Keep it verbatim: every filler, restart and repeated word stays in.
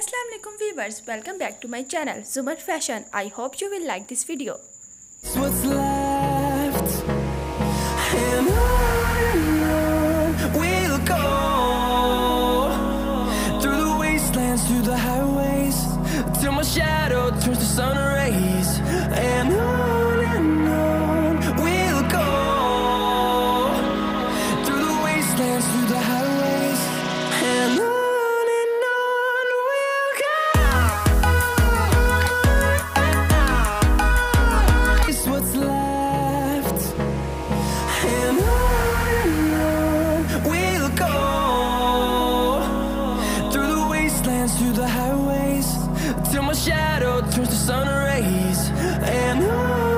Assalamu alaikum viewers, welcome back to my channel Zumar Fashion. I hope you will like this video. What's left, and on and on we'll go, through the wastelands, through the highways, till my shadow turns to sun rays. And on and on we'll go, through the wastelands, through the highways, and on. What's left, and on and on we'll go, through the wastelands, through the highways, till my shadow turns to sun rays. And on